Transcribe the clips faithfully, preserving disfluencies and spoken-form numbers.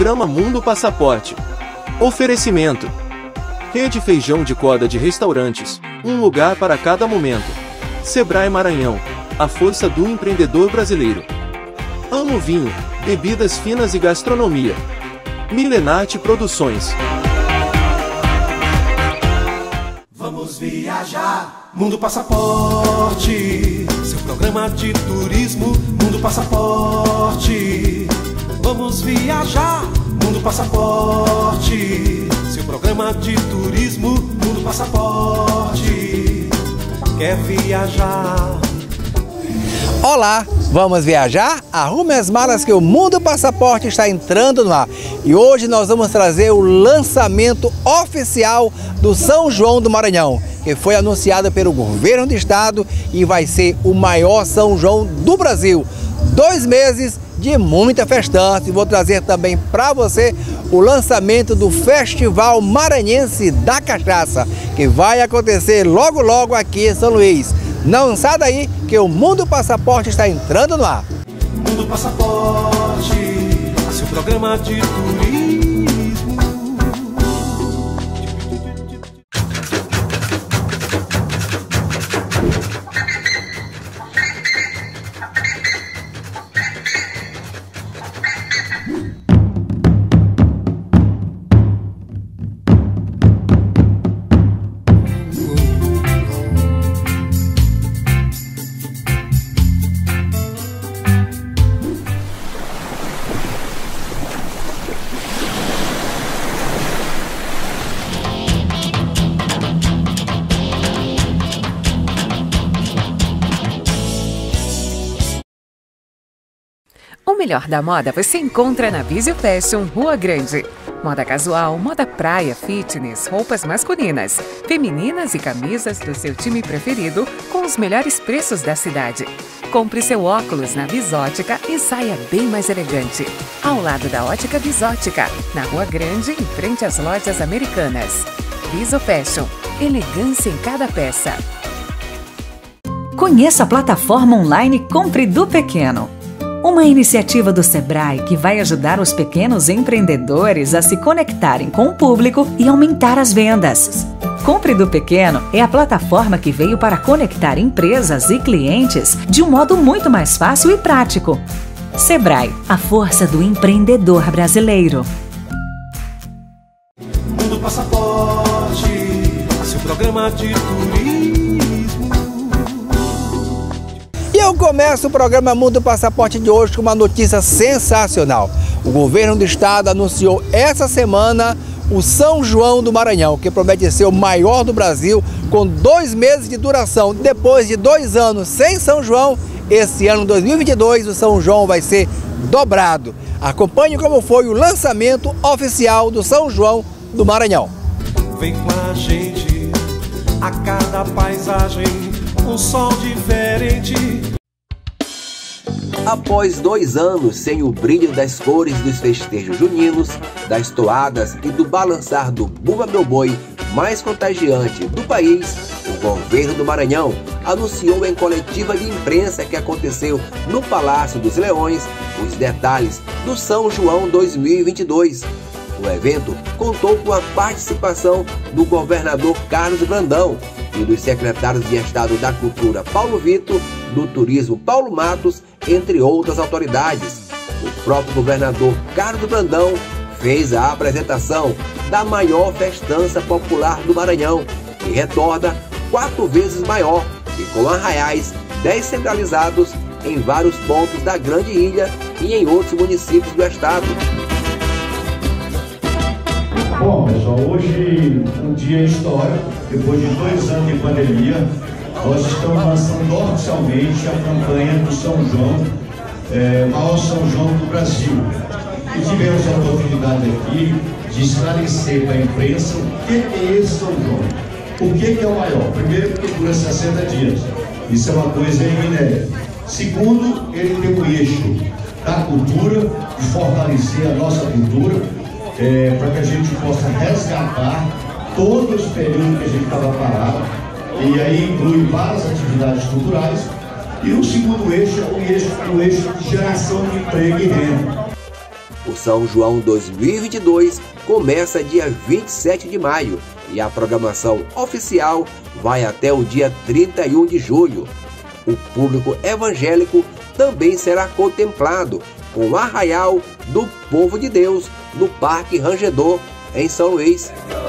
Programa Mundo Passaporte. Oferecimento: Rede Feijão de Corda de Restaurantes, um lugar para cada momento. Sebrae Maranhão, a força do empreendedor brasileiro. Amo Vinho, bebidas finas e gastronomia. Milenarte Produções. Vamos viajar, Mundo Passaporte, seu programa de turismo, Mundo Passaporte. Vamos viajar, Mundo Passaporte, seu programa de turismo, Mundo Passaporte. Quer viajar? Olá, vamos viajar? Arrume as malas que o Mundo Passaporte está entrando no ar. E hoje nós vamos trazer o lançamento oficial do São João do Maranhão, que foi anunciado pelo governo do estado e vai ser o maior São João do Brasil. Dois meses de muita festança, e vou trazer também para você o lançamento do Festival Maranhense da Cachaça, que vai acontecer logo logo aqui em São Luís. Não sai daí que o Mundo Passaporte está entrando no ar. Mundo Passaporte, seu programa de turismo. O melhor da moda você encontra na Visio Fashion Rua Grande. Moda casual, moda praia, fitness, roupas masculinas, femininas e camisas do seu time preferido com os melhores preços da cidade. Compre seu óculos na Visótica e saia bem mais elegante. Ao lado da Ótica Visótica, na Rua Grande, em frente às lojas americanas. Visio Fashion, elegância em cada peça. Conheça a plataforma online Compre do Pequeno. Uma iniciativa do Sebrae que vai ajudar os pequenos empreendedores a se conectarem com o público e aumentar as vendas. Compre do Pequeno é a plataforma que veio para conectar empresas e clientes de um modo muito mais fácil e prático. Sebrae, a força do empreendedor brasileiro. Mundo Passaporte, seu programa de turismo. Eu começo o programa Mundo Passaporte de hoje com uma notícia sensacional. O governo do estado anunciou essa semana o São João do Maranhão, que promete ser o maior do Brasil, com dois meses de duração. Depois de dois anos sem São João, esse ano dois mil e vinte e dois o São João vai ser dobrado. Acompanhe como foi o lançamento oficial do São João do Maranhão. Vem com a gente, a cada paisagem, um sol diferente. Após dois anos sem o brilho das cores dos festejos juninos, das toadas e do balançar do Bumba Meu Boi mais contagiante do país, o governo do Maranhão anunciou em coletiva de imprensa que aconteceu no Palácio dos Leões os detalhes do São João dois mil e vinte e dois. O evento contou com a participação do governador Carlos Brandão e dos secretários de Estado da Cultura Paulo Vitor, do Turismo Paulo Matos, entre outras autoridades. O próprio governador Carlos Brandão fez a apresentação da maior festança popular do Maranhão, que retorna quatro vezes maior e com arraiais descentralizados em vários pontos da Grande Ilha e em outros municípios do estado. Bom, pessoal, hoje um dia histórico, depois de dois anos de pandemia, nós estamos lançando oficialmente a campanha do São João, é, maior São João do Brasil. E tivemos a oportunidade aqui de esclarecer para a imprensa o que é esse São João. O que é o maior? Primeiro, porque dura sessenta dias. Isso é uma coisa inédita. Segundo, ele tem o eixo da cultura, de fortalecer a nossa cultura, é, para que a gente possa resgatar todos os períodos que a gente estava parado. E aí inclui várias atividades culturais. E o segundo eixo é o eixo, o eixo de geração de emprego e renda. O São João dois mil e vinte e dois começa dia vinte e sete de maio e a programação oficial vai até o dia trinta e um de julho. O público evangélico também será contemplado com o Arraial do Povo de Deus no Parque Rangedor, em São Luís.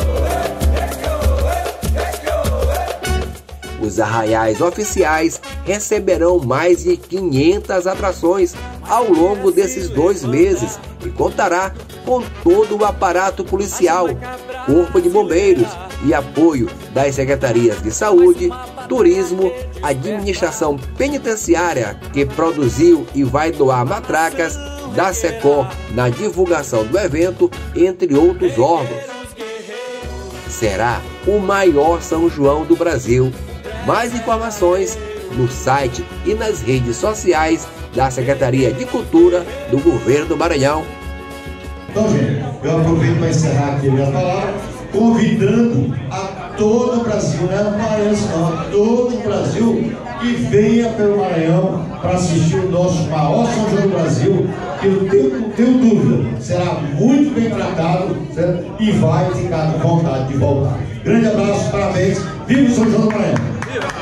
Os arraiais oficiais receberão mais de quinhentas atrações ao longo desses dois meses e contará com todo o aparato policial, corpo de bombeiros e apoio das secretarias de saúde, turismo, administração penitenciária, que produziu e vai doar matracas, da SECOM na divulgação do evento, entre outros órgãos. Será o maior São João do Brasil. Mais informações no site e nas redes sociais da Secretaria de Cultura do Governo do Maranhão. Então, gente, eu aproveito para encerrar aqui a minha palavra, convidando a todo o Brasil, não é paraense não, a todo o Brasil que venha pelo Maranhão para assistir o nosso maior São João do Brasil, que eu tenho, não tenho dúvida, será muito bem tratado, certo? E vai ficar com vontade de voltar. Grande abraço, parabéns, viva o São João do Maranhão!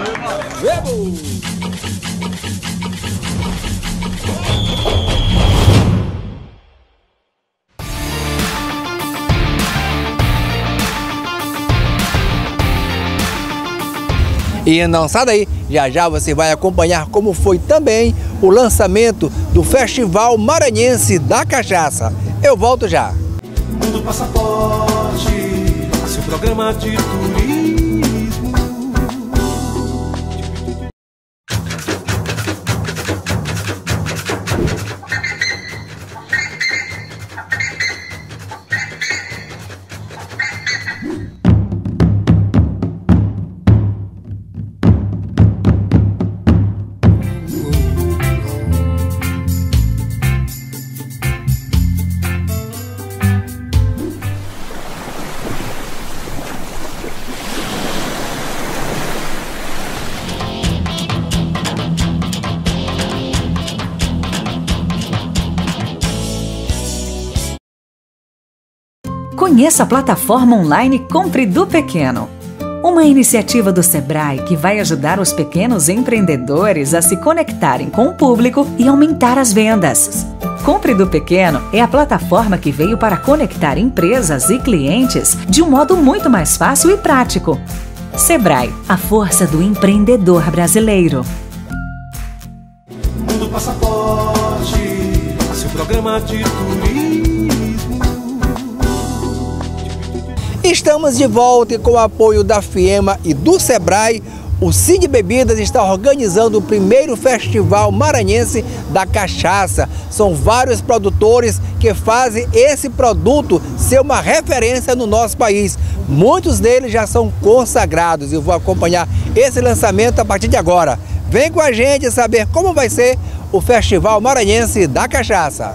E não sai daí, já já você vai acompanhar como foi também o lançamento do Festival Maranhense da Cachaça. Eu volto já. Mundo Passaporte, seu programa de turismo. Conheça a plataforma online Compre do Pequeno, uma iniciativa do Sebrae que vai ajudar os pequenos empreendedores a se conectarem com o público e aumentar as vendas. Compre do Pequeno é a plataforma que veio para conectar empresas e clientes de um modo muito mais fácil e prático. Sebrae, a força do empreendedor brasileiro. Mundo Passaporte, seu programa de turismo. Estamos de volta e com o apoio da FIEMA e do Sebrae, o Cine Bebidas está organizando o primeiro Festival Maranhense da Cachaça. São vários produtores que fazem esse produto ser uma referência no nosso país. Muitos deles já são consagrados e eu vou acompanhar esse lançamento a partir de agora. Vem com a gente saber como vai ser o Festival Maranhense da Cachaça.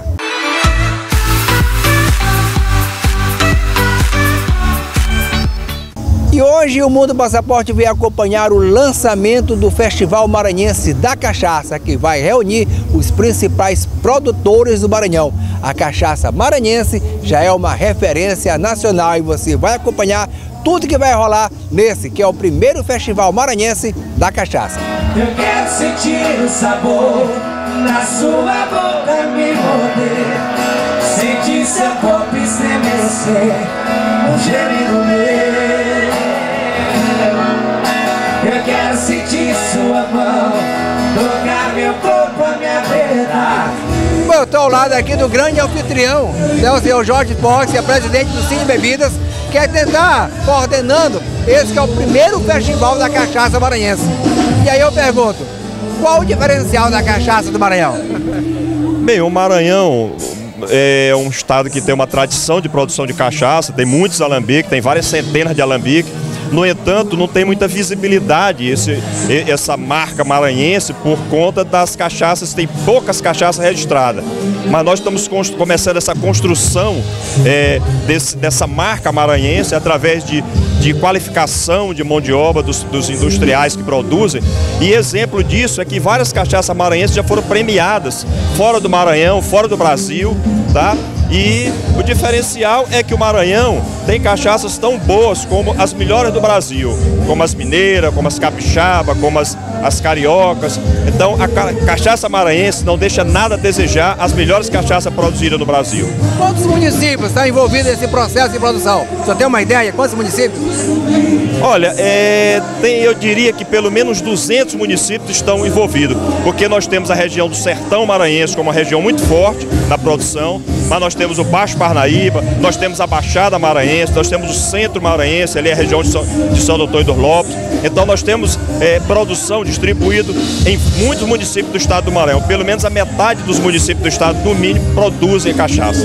E hoje o Mundo Passaporte veio acompanhar o lançamento do Festival Maranhense da Cachaça, que vai reunir os principais produtores do Maranhão. A cachaça maranhense já é uma referência nacional e você vai acompanhar tudo que vai rolar nesse, que é o primeiro Festival Maranhense da Cachaça. Eu quero sentir o sabor na sua boca me morder, sentir seu corpo estremecer, um gemido meu. Eu quero sentir sua mão tocar meu corpo, a minha verdade. Eu estou ao lado aqui do grande anfitrião, né, o senhor Jorge Pontes, que é presidente do Cine Bebidas, que é tentar coordenando esse que é o primeiro festival da cachaça maranhense. E aí eu pergunto, qual o diferencial da cachaça do Maranhão? Bem, o Maranhão é um estado que tem uma tradição de produção de cachaça, tem muitos alambiques, tem várias centenas de alambiques. No entanto, não tem muita visibilidade esse, essa marca maranhense por conta das cachaças, tem poucas cachaças registradas. Mas nós estamos começando essa construção é, desse, dessa marca maranhense através de, de qualificação de mão de obra dos, dos industriais que produzem. E exemplo disso é que várias cachaças maranhenses já foram premiadas fora do Maranhão, fora do Brasil, tá? E o diferencial é que o Maranhão tem cachaças tão boas como as melhores do Brasil, como as mineiras, como as capixaba, como as, as cariocas. Então a ca cachaça maranhense não deixa nada a desejar as melhores cachaças produzidas no Brasil. Quantos municípios estão envolvidos nesse processo de produção? Você tem uma ideia? Quantos municípios? Olha, é, tem, eu diria que pelo menos duzentos municípios estão envolvidos, porque nós temos a região do Sertão Maranhense como uma região muito forte na produção, mas nós temos o Baixo Parnaíba, nós temos a Baixada Maranhense, nós temos o Centro Maranhense, ali é a região de São, de São Doutor dos Lopes. Então nós temos é, produção distribuída em muitos municípios do estado do Maranhão. Pelo menos a metade dos municípios do estado, no mínimo, produzem cachaça.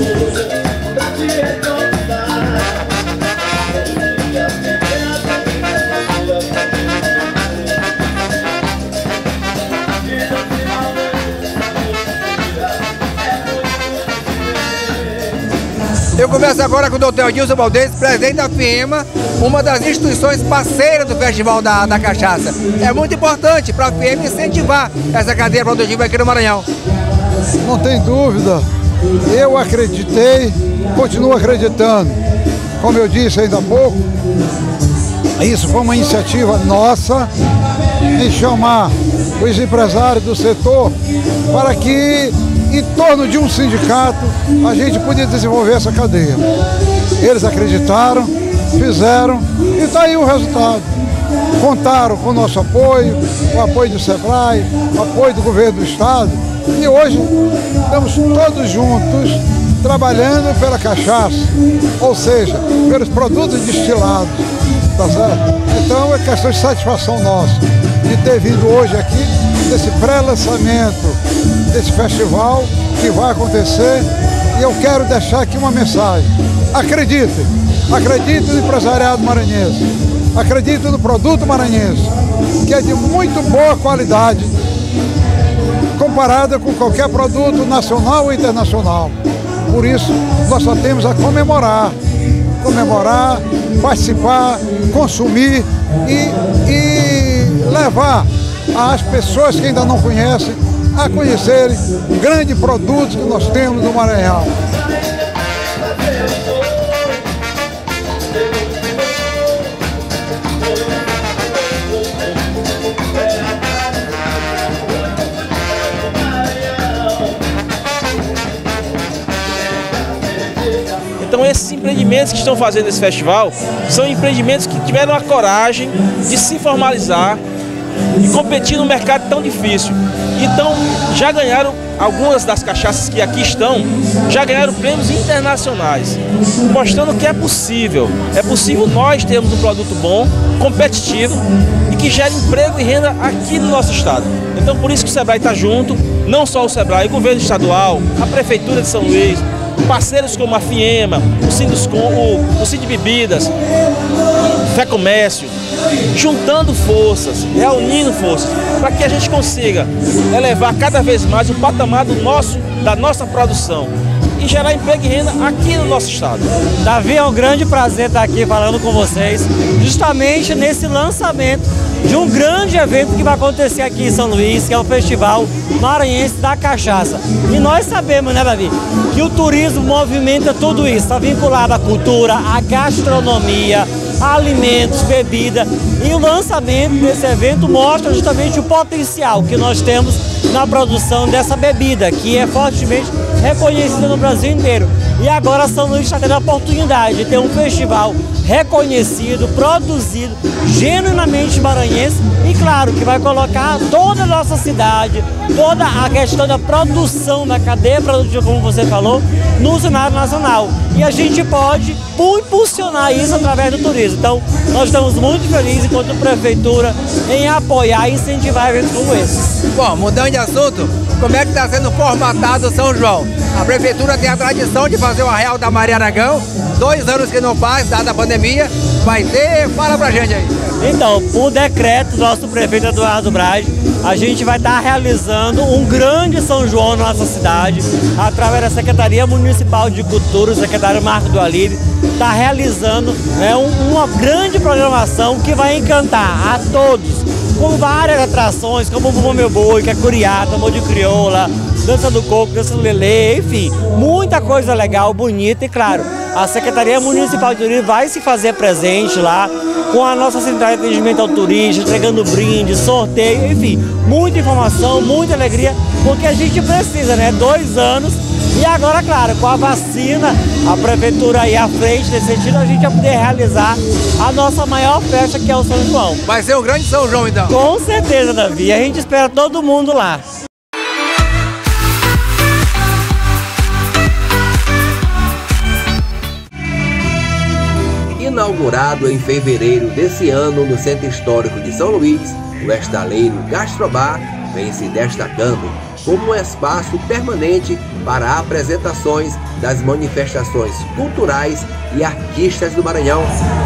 Eu converso agora com o doutor Edilson Valdez, presidente da FIEMA, uma das instituições parceiras do Festival da, da Cachaça. É muito importante para a FIEMA incentivar essa cadeia produtiva aqui no Maranhão. Não tem dúvida, eu acreditei, continuo acreditando. Como eu disse ainda há pouco, isso foi uma iniciativa nossa em chamar os empresários do setor para que, em torno de um sindicato, a gente podia desenvolver essa cadeia. Eles acreditaram, fizeram e está aí o resultado. Contaram com o nosso apoio, o apoio do SEBRAE, o apoio do governo do estado, e hoje estamos todos juntos trabalhando pela cachaça, ou seja, pelos produtos destilados, tá certo? Então é questão de satisfação nossa de ter vindo hoje aqui desse pré-lançamento desse festival que vai acontecer, e eu quero deixar aqui uma mensagem. Acreditem, acreditem no empresariado maranhense, acreditem no produto maranhense, que é de muito boa qualidade, comparada com qualquer produto nacional ou internacional. Por isso, nós só temos a comemorar, comemorar, participar, consumir e, e levar às pessoas que ainda não conhecem a conhecerem o grande produto que nós temos no Maranhão. Então esses empreendimentos que estão fazendo esse festival são empreendimentos que tiveram a coragem de se formalizar e competir num mercado tão difícil. Então já ganharam algumas das cachaças que aqui estão, já ganharam prêmios internacionais, mostrando que é possível, é possível nós termos um produto bom, competitivo e que gere emprego e renda aqui no nosso estado. Então por isso que o SEBRAE está junto, não só o SEBRAE, o governo estadual, a Prefeitura de São Luís, parceiros como a FIEMA, o Sinduscom, o, o Cid Bebidas, Fé Comércio, juntando forças, reunindo forças, para que a gente consiga elevar cada vez mais o patamar do nosso, da nossa produção e gerar emprego e renda aqui no nosso estado. Davi, é um grande prazer estar aqui falando com vocês, justamente nesse lançamento de um grande evento que vai acontecer aqui em São Luís, que é o Festival Maranhense da Cachaça. E nós sabemos, né, Davi, que o turismo movimenta tudo isso, está vinculado à cultura, à gastronomia, a alimentos, bebida, e o lançamento desse evento mostra justamente o potencial que nós temos na produção dessa bebida, que é fortemente reconhecida no Brasil inteiro. E agora São Luís está tendo a oportunidade de ter um festival reconhecido, produzido, genuinamente maranhense, e claro que vai colocar toda a nossa cidade, toda a questão da produção, da cadeia produtiva, como você falou, no cenário nacional. E a gente pode impulsionar isso através do turismo. Então, nós estamos muito felizes, enquanto prefeitura, em apoiar e incentivar eventos como esses. Bom, mudando de assunto, como é que está sendo formatado o São João? A prefeitura tem a tradição de fazer o Arraial da Maria Aragão, dois anos que não faz, dada a pandemia. Vai ter? Fala pra gente aí. Então, por decreto do nosso prefeito Eduardo Braz, a gente vai estar realizando um grande São João na nossa cidade, através da Secretaria Municipal de Cultura, o secretário Marco do Alibe, está realizando, né, um, uma grande programação que vai encantar a todos, com várias atrações, como o Bumba Meu Boi, que é curiá, tambor de crioula, dança do coco, dança do lelê, enfim, muita coisa legal, bonita e claro, a Secretaria Municipal de Turismo vai se fazer presente lá com a nossa central de atendimento ao turista, entregando brinde, sorteio, enfim, muita informação, muita alegria, porque a gente precisa, né? Dois anos e agora, claro, com a vacina, a prefeitura aí à frente desse sentido, a gente vai poder realizar a nossa maior festa, que é o São João. Vai ser um grande São João, então? Com certeza, Davi, a gente espera todo mundo lá. Inaugurado em fevereiro desse ano no Centro Histórico de São Luís, o Estaleiro Gastrobar vem se destacando como um espaço permanente para apresentações das manifestações culturais e artísticas do Maranhão.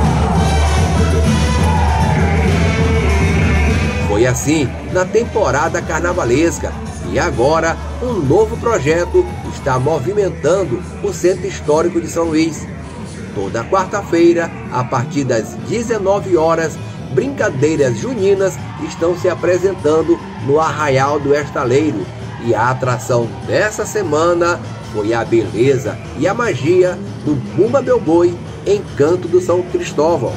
Foi assim na temporada carnavalesca e agora um novo projeto está movimentando o Centro Histórico de São Luís. Toda quarta-feira, a partir das dezenove horas, brincadeiras juninas estão se apresentando no Arraial do Estaleiro. E a atração dessa semana foi a beleza e a magia do Bumba Meu Boi, Encanto do São Cristóvão.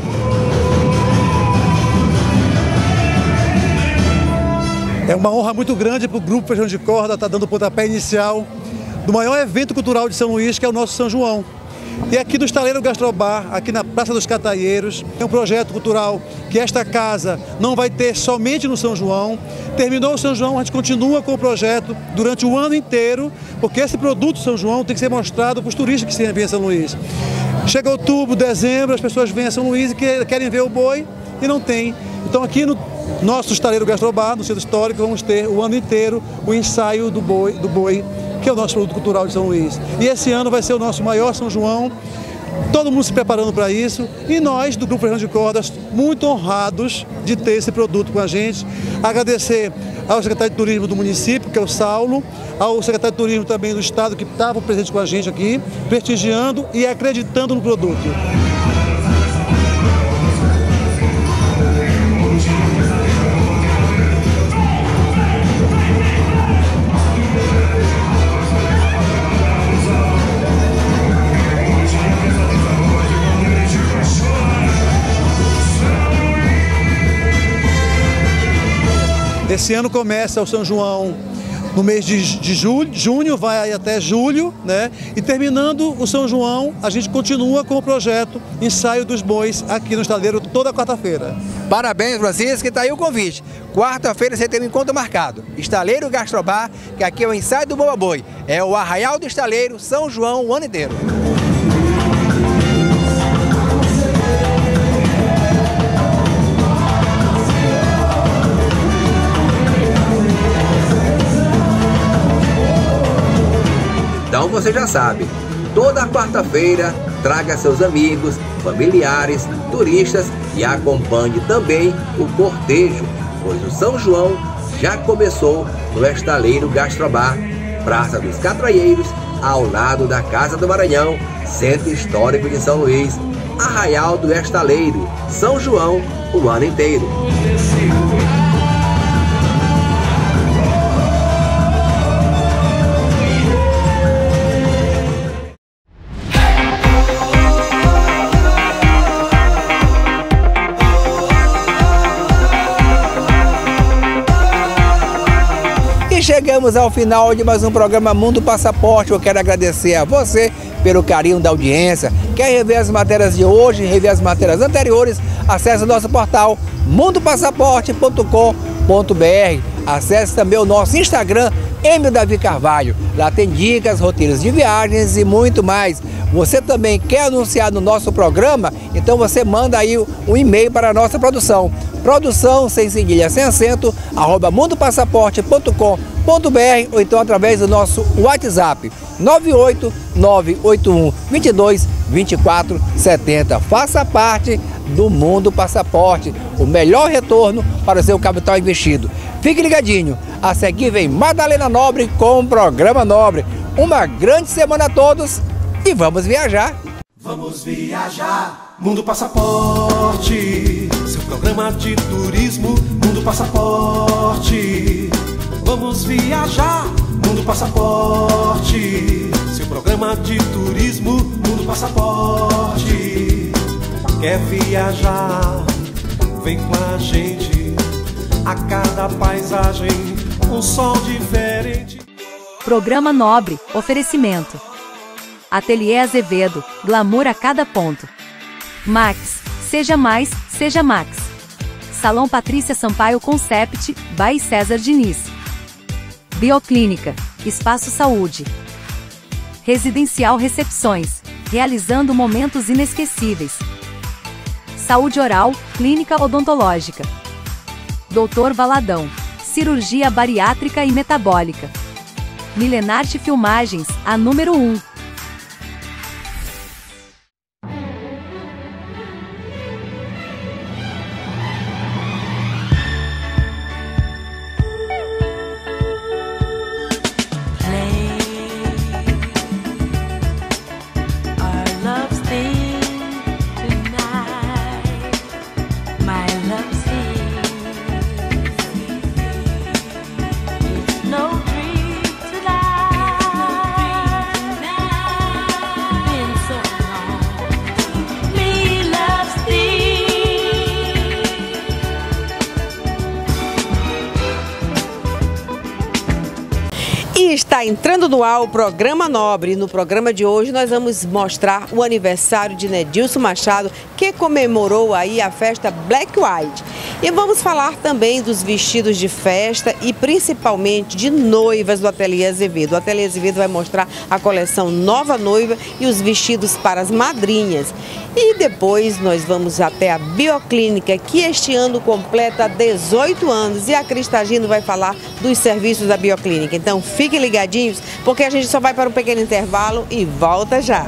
É uma honra muito grande para o Grupo Feijão de Corda estar dando o pontapé inicial do maior evento cultural de São Luís, que é o nosso São João. E aqui do Estaleiro Gastrobar, aqui na Praça dos Cataieiros, é um projeto cultural que esta casa não vai ter somente no São João. Terminou o São João, a gente continua com o projeto durante o ano inteiro, porque esse produto São João tem que ser mostrado para os turistas que vêm a São Luís. Chega outubro, dezembro, as pessoas vêm a São Luís e querem ver o boi e não tem. Então aqui no nosso Estaleiro Gastrobar, no Centro Histórico, vamos ter o ano inteiro o ensaio do boi, do boi que é o nosso produto cultural de São Luís. E esse ano vai ser o nosso maior São João, todo mundo se preparando para isso, e nós, do Grupo Feijão de Cordas, muito honrados de ter esse produto com a gente. Agradecer ao secretário de Turismo do município, que é o Saulo, ao secretário de Turismo também do estado, que estava presente com a gente aqui, prestigiando e acreditando no produto. Esse ano começa o São João no mês de, de julho, junho, vai até julho, né? E terminando o São João, a gente continua com o projeto Ensaio dos Bois aqui no Estaleiro toda quarta-feira. Parabéns, Francisco, que está aí o convite. Quarta-feira você tem um encontro marcado. Estaleiro Gastrobar, que aqui é o ensaio do Bumba Boi. É o Arraial do Estaleiro, São João, o ano inteiro. Então você já sabe, toda quarta-feira traga seus amigos, familiares, turistas e acompanhe também o cortejo, pois o São João já começou no Estaleiro Gastrobar, Praça dos Cataieiros, ao lado da Casa do Maranhão, Centro Histórico de São Luís, Arraial do Estaleiro, São João, o ano inteiro. Chegamos ao final de mais um programa Mundo Passaporte. Eu quero agradecer a você pelo carinho da audiência. Quer rever as matérias de hoje, rever as matérias anteriores? Acesse o nosso portal mundo passaporte ponto com ponto br. Acesse também o nosso Instagram, M Davi Carvalho. Lá tem dicas, roteiros de viagens e muito mais. Você também quer anunciar no nosso programa? Então você manda aí um e-mail para a nossa produção. Produção sem cedilha, sem acento, arroba mundo passaporte ponto com ponto br ou então através do nosso WhatsApp nove oito nove oito um, dois dois, dois quatro sete zero. Faça parte do Mundo Passaporte, o melhor retorno para o seu capital investido. Fique ligadinho, a seguir vem Madalena Nobre com o Programa Nobre. Uma grande semana a todos e vamos viajar! Vamos viajar, Mundo Passaporte. seu programa de turismo, Mundo Passaporte. Vamos viajar, Mundo Passaporte. Seu programa de turismo, Mundo Passaporte. Quer viajar? Vem com a gente. A cada paisagem, um sol diferente. Programa Nobre, oferecimento. Ateliê Azevedo, glamour a cada ponto. Max, seja mais, seja Max. Salão Patrícia Sampaio Concept, by César Diniz. Bioclínica, Espaço Saúde. Residencial Recepções, realizando momentos inesquecíveis. Saúde Oral, Clínica Odontológica. Doutor Valadão, cirurgia bariátrica e metabólica. Milenarte Filmagens, a número um. E está entrando no ar o Programa Nobre. No programa de hoje nós vamos mostrar o aniversário de Nedilson Machado, que comemorou aí a festa Black White. E vamos falar também dos vestidos de festa e principalmente de noivas do Ateliê Azevedo. O Ateliê Azevedo vai mostrar a coleção Nova Noiva e os vestidos para as madrinhas. E depois nós vamos até a Bioclínica, que este ano completa dezoito anos. E a Cristagino vai falar dos serviços da Bioclínica. Então fiquem ligadinhos, porque a gente só vai para um pequeno intervalo e volta já.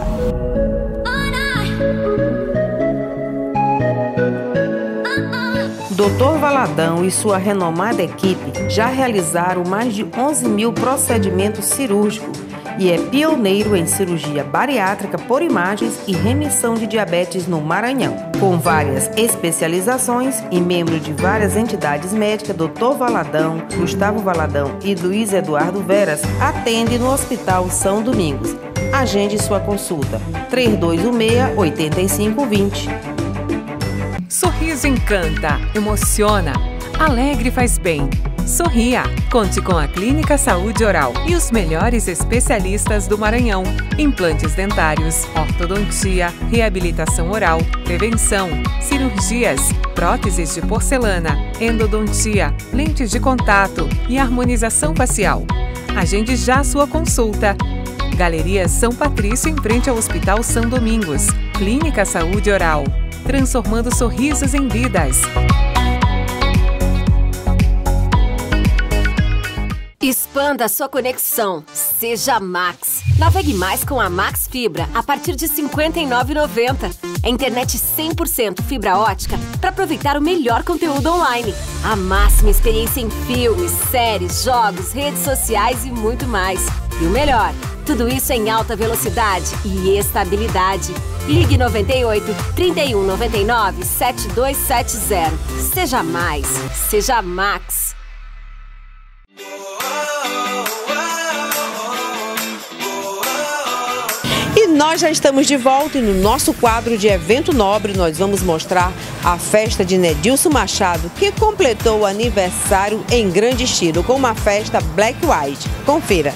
doutor Valadão e sua renomada equipe já realizaram mais de onze mil procedimentos cirúrgicos e é pioneiro em cirurgia bariátrica por imagens e remissão de diabetes no Maranhão. Com várias especializações e membro de várias entidades médicas, doutor Valadão, Gustavo Valadão e Luiz Eduardo Veras atende no Hospital São Domingos. Agende sua consulta três dois um seis, oito cinco dois zero. Sorriso encanta, emociona, alegre faz bem. Sorria! Conte com a Clínica Saúde Oral e os melhores especialistas do Maranhão. Implantes dentários, ortodontia, reabilitação oral, prevenção, cirurgias, próteses de porcelana, endodontia, lentes de contato e harmonização facial. Agende já sua consulta. Galeria São Patrício, em frente ao Hospital São Domingos. Clínica Saúde Oral, transformando sorrisos em vidas. Expanda sua conexão. Seja Max. Navegue mais com a Max Fibra a partir de cinquenta e nove reais e noventa centavos. É internet cem por cento fibra ótica para aproveitar o melhor conteúdo online. A máxima experiência em filmes, séries, jogos, redes sociais e muito mais. E o melhor, tudo isso em alta velocidade e estabilidade. Ligue noventa e oito, trinta e um, noventa e nove, setenta e dois setenta. Seja mais, seja Max. E nós já estamos de volta e no nosso quadro de Evento Nobre nós vamos mostrar a festa de Nedilson Machado, que completou o aniversário em grande estilo com uma festa Black White. Confira!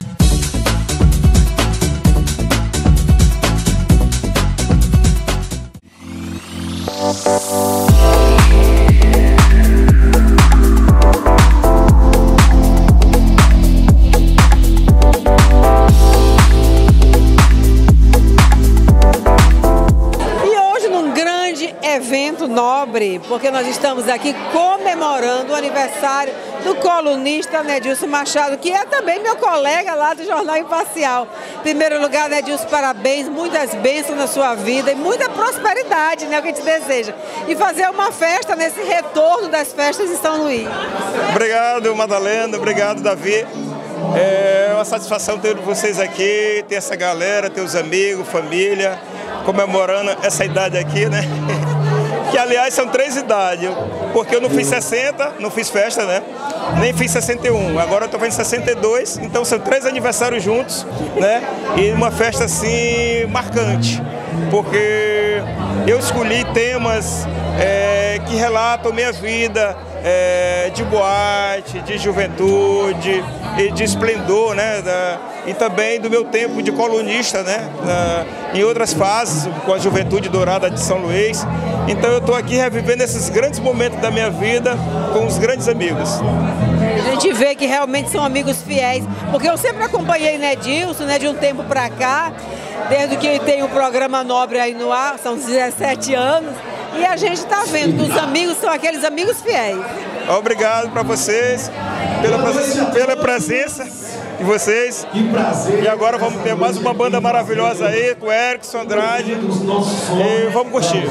Evento Nobre, porque nós estamos aqui comemorando o aniversário do colunista Nedilson Machado, que é também meu colega lá do Jornal Imparcial. Em primeiro lugar, Nedilson, parabéns, muitas bênçãos na sua vida e muita prosperidade, né, o que a gente deseja. E fazer uma festa nesse retorno das festas em São Luís. Obrigado, Madalena, obrigado, Davi. É uma satisfação ter vocês aqui, ter essa galera, ter os amigos, família, comemorando essa idade aqui, né? que aliás são três idades, porque eu não fiz sessenta, não fiz festa, né? Nem fiz sessenta e um, agora eu tô fazendo sessenta e dois, então são três aniversários juntos, né? E uma festa assim marcante, porque eu escolhi temas é, que relatam minha vida, é, de boate, de juventude e de esplendor, né? Da, e também do meu tempo de colunista, né? Na, em outras fases, com a Juventude Dourada de São Luís. Então eu estou aqui revivendo esses grandes momentos da minha vida com os grandes amigos. A gente vê que realmente são amigos fiéis, porque eu sempre acompanhei Nedilson, né, de um tempo para cá, desde que tem o programa Nobre aí no ar, são dezessete anos, e a gente está vendo que os amigos são aqueles amigos fiéis. Obrigado para vocês, pela, pela presença de vocês. E agora vamos ter mais uma banda maravilhosa aí, com o Erickson Andrade, e vamos curtir.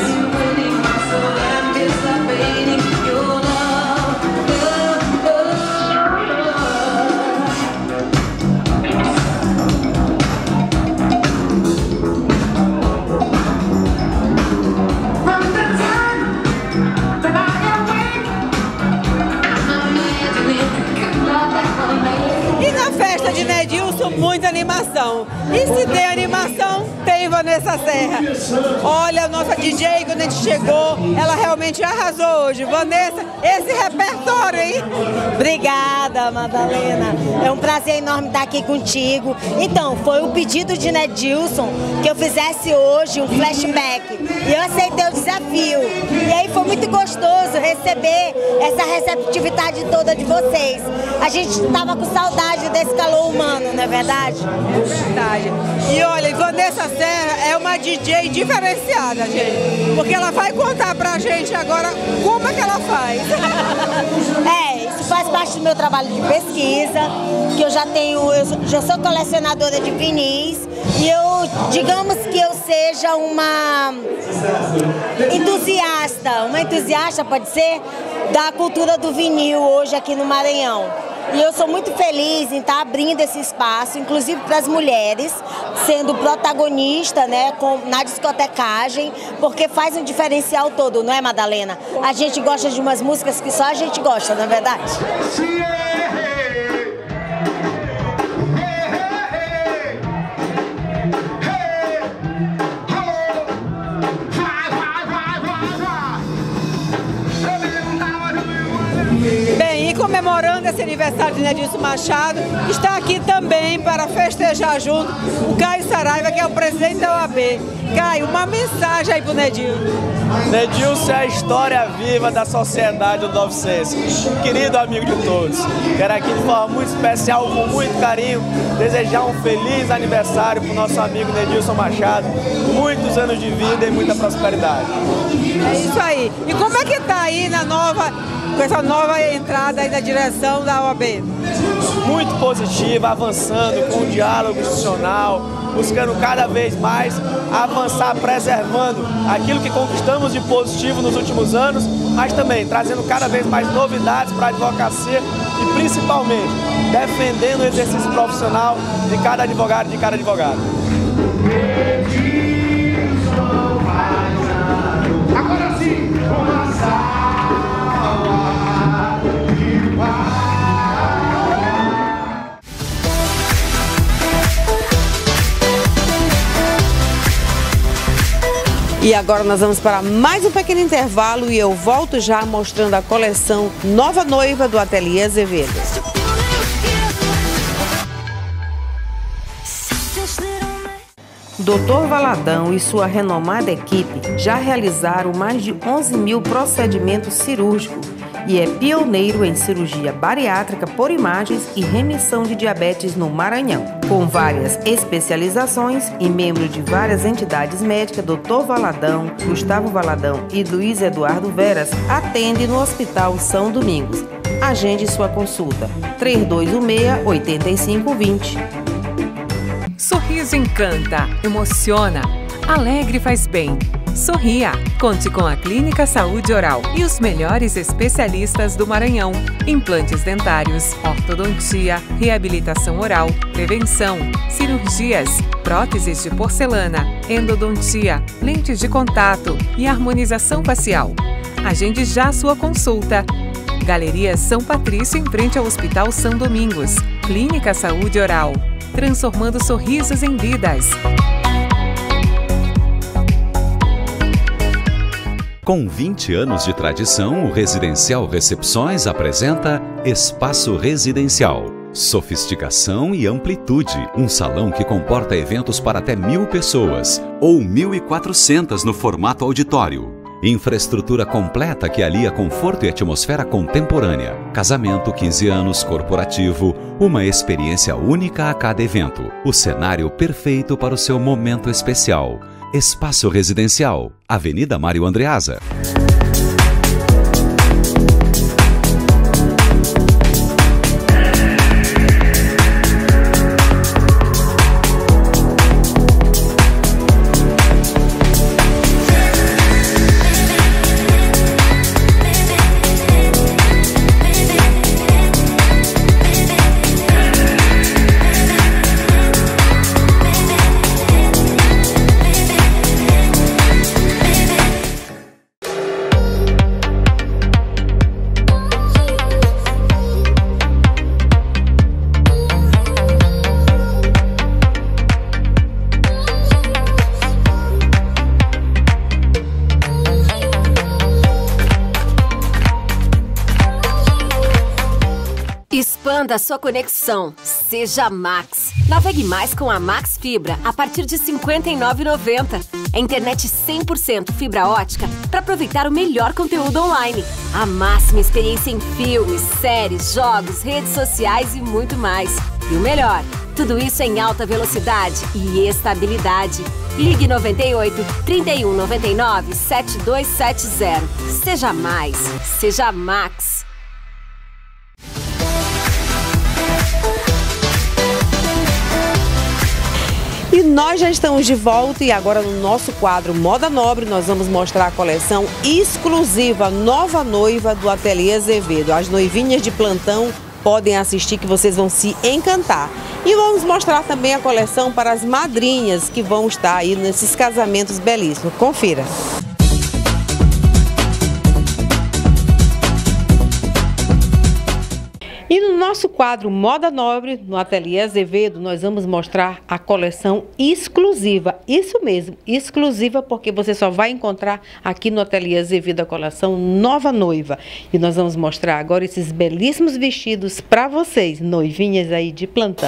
De Nedilson, muita animação. E se tem animação, tem Vanessa Serra. Olha, a nossa D J, quando a gente chegou, ela realmente arrasou hoje. Vanessa, esse repertório, hein? Obrigada, Madalena. É um prazer enorme estar aqui contigo. Então, foi o pedido de Nedilson que eu fizesse hoje um flashback. E eu aceitei o desafio. E aí foi muito gostoso receber essa receptividade toda de vocês. A gente estava com saudade desse calor humano, não é verdade? É verdade. E olha, Vanessa Serra é uma D J diferenciada, gente. Porque ela vai contar pra gente agora como é que ela faz. É, isso faz parte do meu trabalho de pesquisa, que eu já tenho, eu já sou colecionadora de vinis. E eu, digamos que eu seja uma entusiasta, uma entusiasta pode ser, da cultura do vinil hoje aqui no Maranhão. E eu sou muito feliz em estar abrindo esse espaço, inclusive para as mulheres, sendo protagonista, né, com, na discotecagem, porque faz um diferencial todo, não é, Madalena? A gente gosta de umas músicas que só a gente gosta, não é verdade? Bem, e comemorando esse aniversário de Nedilson Machado, está aqui também para festejar junto o Caio Saraiva, que é o presidente da O A B. Caio, uma mensagem aí pro Nedilson. Nedilson é a história viva da sociedade do Nova Vicência, um querido amigo de todos. Quero aqui de forma muito especial, com muito carinho, desejar um feliz aniversário para o nosso amigo Nedilson Machado, muitos anos de vida e muita prosperidade. É isso aí. E como é que tá aí na nova, com essa nova entrada aí da direção da O A B? Muito positiva, avançando com o diálogo institucional, buscando cada vez mais avançar, preservando aquilo que conquistamos de positivo nos últimos anos, mas também trazendo cada vez mais novidades para a advocacia e principalmente defendendo o exercício profissional de cada advogado e de cada advogado. Agora sim, uma salva de paz. E agora nós vamos para mais um pequeno intervalo e eu volto já mostrando a coleção Nova Noiva do Ateliê Azevedo. doutor Valadão e sua renomada equipe já realizaram mais de onze mil procedimentos cirúrgicos e é pioneiro em cirurgia bariátrica por imagens e remissão de diabetes no Maranhão. Com várias especializações e membro de várias entidades médicas, doutor Valadão, Gustavo Valadão e Luiz Eduardo Veras atende no Hospital São Domingos. Agende sua consulta. três dois um seis, oito cinco dois zero. Sorriso encanta, emociona, alegre faz bem. Sorria! Conte com a Clínica Saúde Oral e os melhores especialistas do Maranhão. Implantes dentários, ortodontia, reabilitação oral, prevenção, cirurgias, próteses de porcelana, endodontia, lentes de contato e harmonização facial. Agende já sua consulta. Galeria São Patrício, em frente ao Hospital São Domingos. Clínica Saúde Oral, transformando sorrisos em vidas. Com vinte anos de tradição, o Residencial Recepções apresenta Espaço Residencial. Sofisticação e amplitude. Um salão que comporta eventos para até mil pessoas, ou mil e quatrocentas no formato auditório. Infraestrutura completa que alia conforto e atmosfera contemporânea. Casamento, quinze anos, corporativo, uma experiência única a cada evento. O cenário perfeito para o seu momento especial. Espaço Residencial, Avenida Mário Andreasa. Expanda sua conexão. Seja Max. Navegue mais com a Max Fibra a partir de cinquenta e nove reais e noventa centavos. É internet cem por cento fibra ótica para aproveitar o melhor conteúdo online. A máxima experiência em filmes, séries, jogos, redes sociais e muito mais. E o melhor, tudo isso em alta velocidade e estabilidade. Ligue noventa e oito, trinta e um, noventa e nove, setenta e dois setenta. Seja mais. Seja Max. E nós já estamos de volta e agora no nosso quadro Moda Nobre nós vamos mostrar a coleção exclusiva Nova Noiva do Ateliê Azevedo. As noivinhas de plantão podem assistir que vocês vão se encantar. E vamos mostrar também a coleção para as madrinhas que vão estar aí nesses casamentos belíssimos. Confira! E no nosso quadro Moda Nobre, no Ateliê Azevedo, nós vamos mostrar a coleção exclusiva. Isso mesmo, exclusiva, porque você só vai encontrar aqui no Ateliê Azevedo a coleção Nova Noiva. E nós vamos mostrar agora esses belíssimos vestidos para vocês, noivinhas aí de plantão.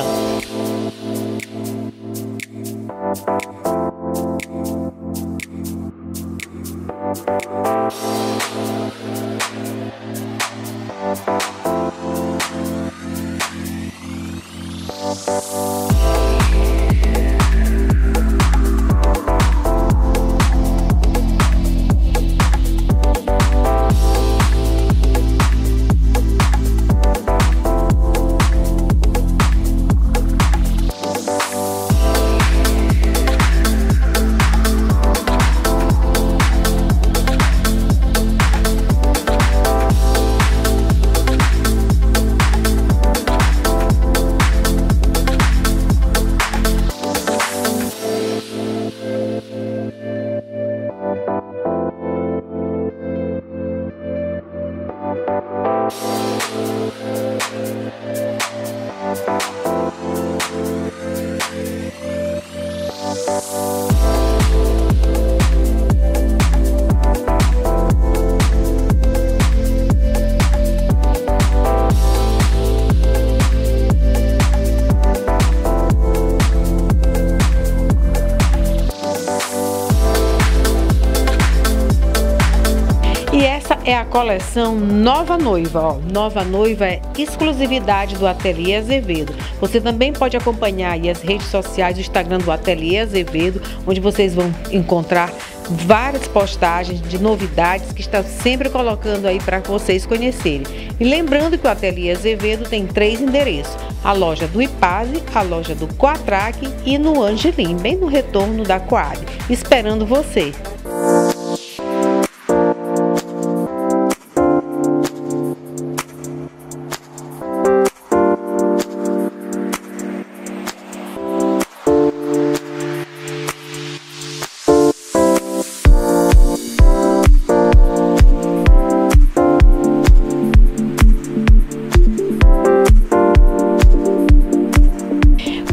É a coleção Nova Noiva, ó. Nova Noiva é exclusividade do Ateliê Azevedo. Você também pode acompanhar aí as redes sociais do Instagram do Ateliê Azevedo, onde vocês vão encontrar várias postagens de novidades que está sempre colocando aí para vocês conhecerem. E lembrando que o Ateliê Azevedo tem três endereços: a loja do Ipase, a loja do Coatraque e no Angelim, bem no retorno da Coab, esperando você.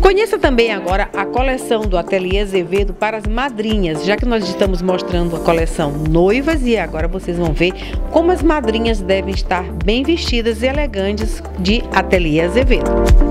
Conheça também agora a coleção do Ateliê Azevedo para as madrinhas, já que nós estamos mostrando a coleção noivas e agora vocês vão ver como as madrinhas devem estar bem vestidas e elegantes de Ateliê Azevedo.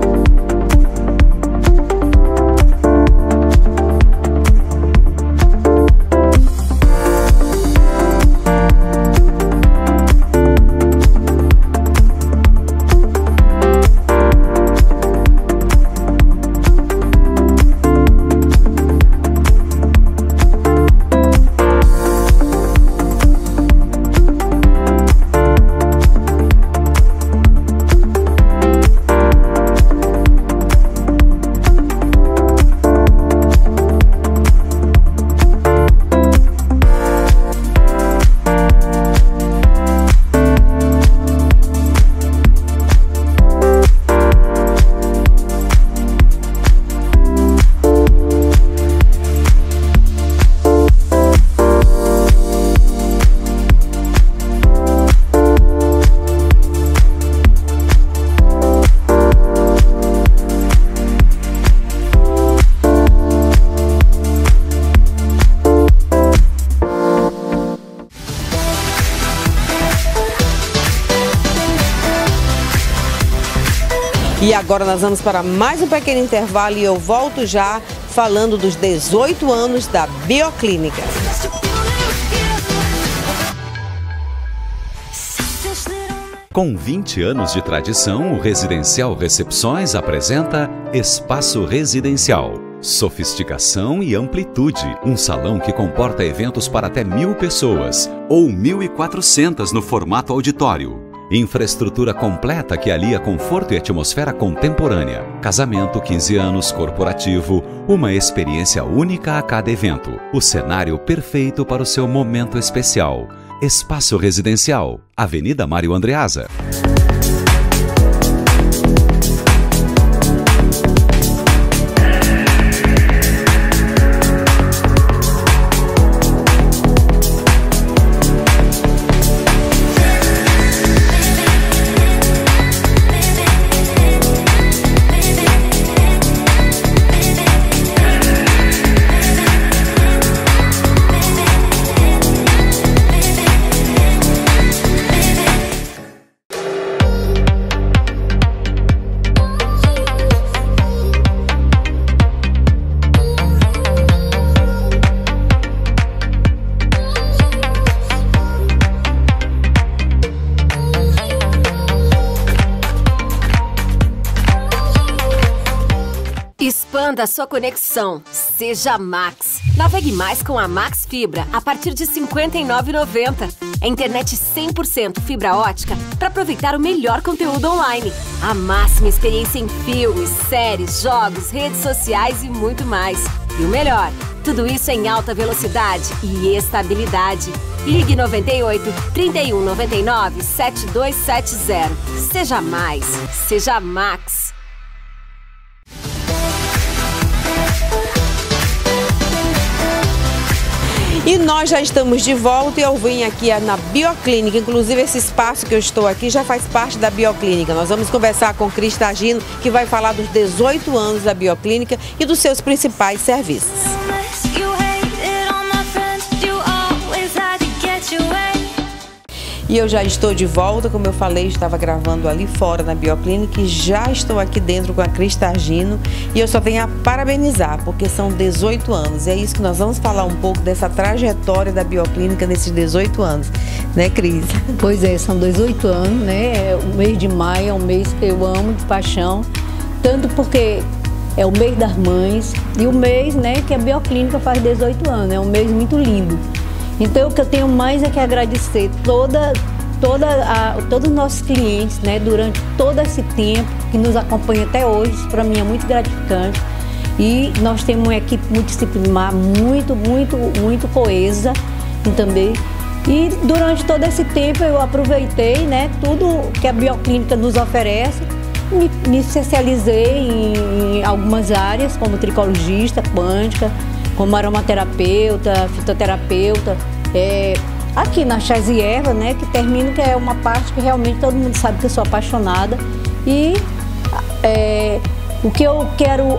E agora nós vamos para mais um pequeno intervalo e eu volto já falando dos dezoito anos da Bioclínica. Com vinte anos de tradição, o Residencial Recepções apresenta Espaço Residencial. Sofisticação e amplitude. Um salão que comporta eventos para até mil pessoas ou mil e quatrocentas no formato auditório. Infraestrutura completa que alia conforto e atmosfera contemporânea. Casamento, quinze anos, corporativo, uma experiência única a cada evento. O cenário perfeito para o seu momento especial. Espaço Residencial, Avenida Mário Andreasa. Expanda sua conexão. Seja Max. Navegue mais com a Max Fibra a partir de cinquenta e nove reais e noventa centavos. É internet cem por cento fibra ótica para aproveitar o melhor conteúdo online. A máxima experiência em filmes, séries, jogos, redes sociais e muito mais. E o melhor, tudo isso em alta velocidade e estabilidade. Ligue noventa e oito, trinta e um, noventa e nove, setenta e dois setenta. Seja mais. Seja Max. E nós já estamos de volta e eu vim aqui na Bioclínica, inclusive esse espaço que eu estou aqui já faz parte da Bioclínica. Nós vamos conversar com Cris Tagino, que vai falar dos dezoito anos da Bioclínica e dos seus principais serviços. E eu já estou de volta, como eu falei, estava gravando ali fora na Bioclínica e já estou aqui dentro com a Cris Tagino e eu só tenho a parabenizar, porque são dezoito anos. E é isso que nós vamos falar um pouco dessa trajetória da Bioclínica nesses dezoito anos, né, Cris? Pois é, são dezoito anos, né? O mês de maio é um mês que eu amo de paixão, tanto porque é o mês das mães e o mês, né, que a Bioclínica faz dezoito anos, é um mês muito lindo. Então, o que eu tenho mais é que agradecer toda, toda a, todos os nossos clientes, né, durante todo esse tempo que nos acompanha até hoje. Isso para mim é muito gratificante. E nós temos uma equipe multidisciplinar muito, muito, muito coesa também. E durante todo esse tempo eu aproveitei, né, tudo que a Bioclínica nos oferece. Me, me especializei em, em algumas áreas, como tricologista, quântica, como aromaterapeuta, fitoterapeuta, é, aqui na chás e erva, né, que termina, que é uma parte que realmente todo mundo sabe que eu sou apaixonada. E é, o que eu quero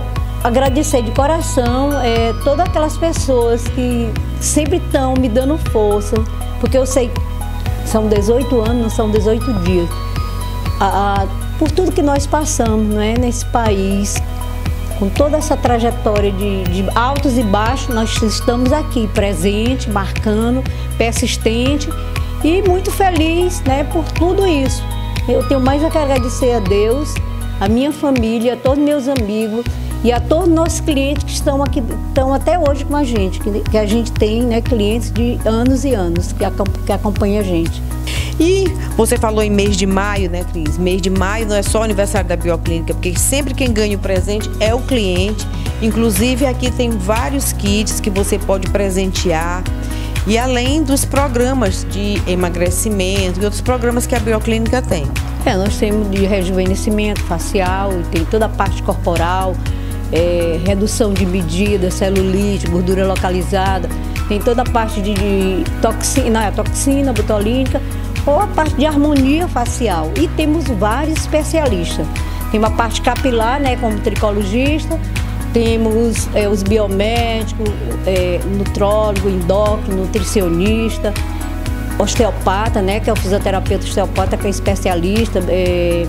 agradecer de coração é, todas aquelas pessoas que sempre estão me dando força, porque eu sei que são dezoito anos, não são dezoito dias. Ah, por tudo que nós passamos, não é, nesse país, com toda essa trajetória de, de altos e baixos, nós estamos aqui, presente, marcando, persistente e muito feliz, né, por tudo isso. Eu tenho mais a que agradecer a Deus, a minha família, a todos meus amigos e a todos os nossos clientes que estão aqui, estão até hoje com a gente, que, que a gente tem, né, clientes de anos e anos que, que acompanham a gente. E você falou em mês de maio, né, Cris? Mês de maio não é só o aniversário da Bioclínica, porque sempre quem ganha o presente é o cliente. Inclusive aqui tem vários kits que você pode presentear. E além dos programas de emagrecimento e outros programas que a Bioclínica tem. É, nós temos de rejuvenescimento facial, tem toda a parte corporal, é, redução de medida, celulite, gordura localizada, tem toda a parte de, de toxina, toxina botulínica, ou a parte de harmonia facial. E temos vários especialistas. Tem uma parte capilar, né, como tricologista, temos é, os biomédicos, é, nutrólogo, endócrino, nutricionista, osteopata, né, que é o fisioterapeuta osteopata, que é especialista, é,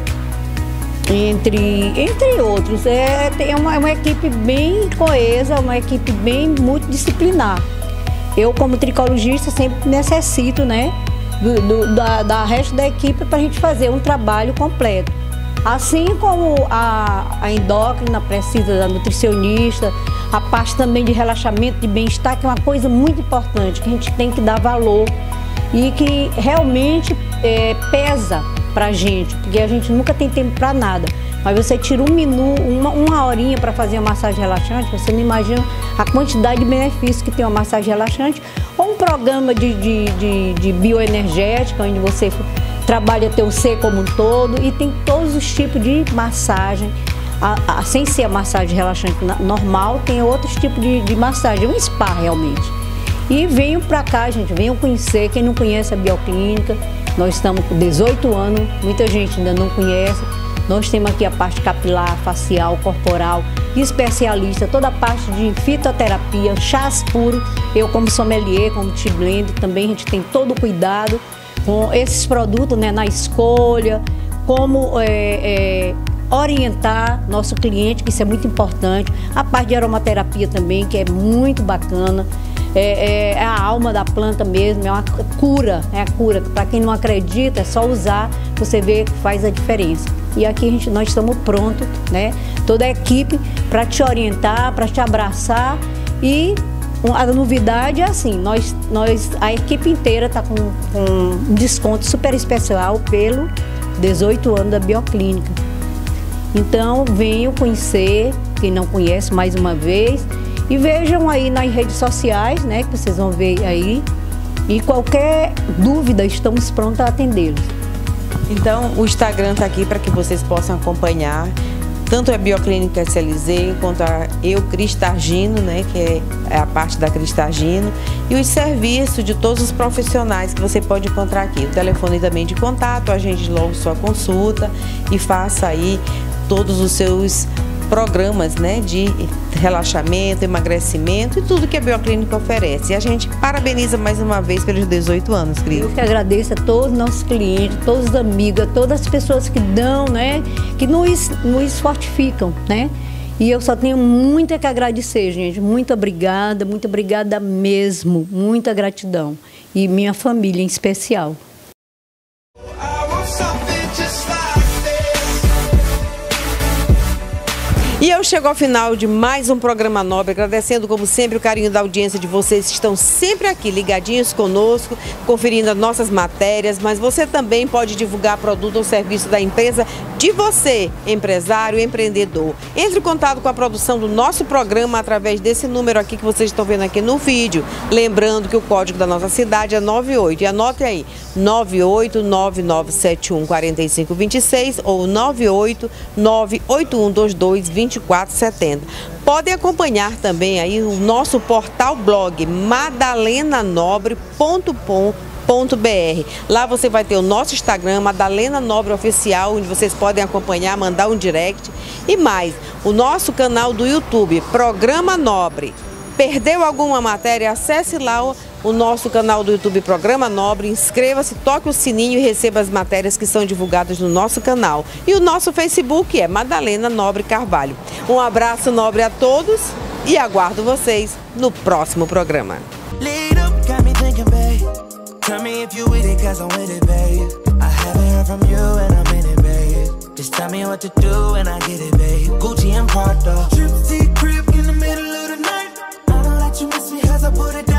entre, entre outros. É, é, uma, é uma equipe bem coesa, uma equipe bem multidisciplinar. Eu, como tricologista, sempre necessito, né, do, do, da, da resto da equipe para a gente fazer um trabalho completo. Assim como a, a endócrina precisa da nutricionista, a parte também de relaxamento, de bem-estar, que é uma coisa muito importante, que a gente tem que dar valor e que realmente é, pesa pra gente, porque a gente nunca tem tempo para nada. Mas você tira um minuto, uma, uma horinha para fazer uma massagem relaxante, você não imagina a quantidade de benefícios que tem uma massagem relaxante, ou um programa de, de, de, de bioenergética, onde você trabalha teu ser como um todo, e tem todos os tipos de massagem. A, a, sem ser a massagem relaxante normal, tem outros tipos de, de massagem, um spa realmente. E venham para cá, gente, venham conhecer. Quem não conhece a Bioclínica, nós estamos com dezoito anos, muita gente ainda não conhece. Nós temos aqui a parte capilar, facial, corporal, especialista, toda a parte de fitoterapia, chás puros. Eu, como sommelier, como tea blend, também a gente tem todo o cuidado com esses produtos, né, na escolha, como é, é, orientar nosso cliente, que isso é muito importante. A parte de aromaterapia também, que é muito bacana. É, é a alma da planta mesmo, é uma cura, é a cura. Para quem não acredita, é só usar, você vê que faz a diferença. E aqui a gente, nós estamos prontos, né? Toda a equipe para te orientar, para te abraçar. E a novidade é assim, nós, nós, a equipe inteira está com, com um desconto super especial pelo dezoito anos da Bioclínica. Então venham conhecer, quem não conhece, mais uma vez. E vejam aí nas redes sociais, né, que vocês vão ver aí. E qualquer dúvida, estamos prontos a atendê-los. Então, o Instagram está aqui para que vocês possam acompanhar. Tanto a Bioclínica S L Z, quanto a Eu Cristargino, né, que é a parte da Cristargino. E os serviços de todos os profissionais que você pode encontrar aqui. O telefone também de contato, agende logo sua consulta e faça aí todos os seus programas, né, de relaxamento, emagrecimento e tudo que a Bioclínica oferece. E a gente parabeniza mais uma vez pelos dezoito anos, Cris. Eu que agradeço a todos os nossos clientes, todos os amigos, a todas as pessoas que dão, né, que nos, nos fortificam, né? E eu só tenho muito que agradecer, gente. Muito obrigada, muito obrigada mesmo, muita gratidão. E minha família em especial. E eu chego ao final de mais um programa Nobre, agradecendo como sempre o carinho da audiência de vocês que estão sempre aqui ligadinhos conosco, conferindo as nossas matérias, mas você também pode divulgar produto ou serviço da empresa de você, empresário, empreendedor. Entre em contato com a produção do nosso programa através desse número aqui que vocês estão vendo aqui no vídeo. Lembrando que o código da nossa cidade é nove oito, e anote aí, nove oito nove nove sete um quatro cinco dois seis ou nove oito nove oito um dois dois dois quatro sete zero. Podem acompanhar também aí o nosso portal blog madalena nobre ponto com ponto b r. Lá você vai ter o nosso Instagram, Madalena Nobre Oficial, onde vocês podem acompanhar, mandar um direct. E mais, o nosso canal do YouTube, Programa Nobre. Perdeu alguma matéria? Acesse lá o, o nosso canal do YouTube, Programa Nobre, inscreva-se, toque o sininho e receba as matérias que são divulgadas no nosso canal. E o nosso Facebook é Madalena Nobre Carvalho. Um abraço nobre a todos e aguardo vocês no próximo programa. Tell me if you with it, cause I'm with it, babe. I haven't heard from you and I'm in it, babe. Just tell me what to do and I get it, babe. Gucci and Prada. Trip, see, crib in the middle of the night. I don't let you miss me cause I put it down.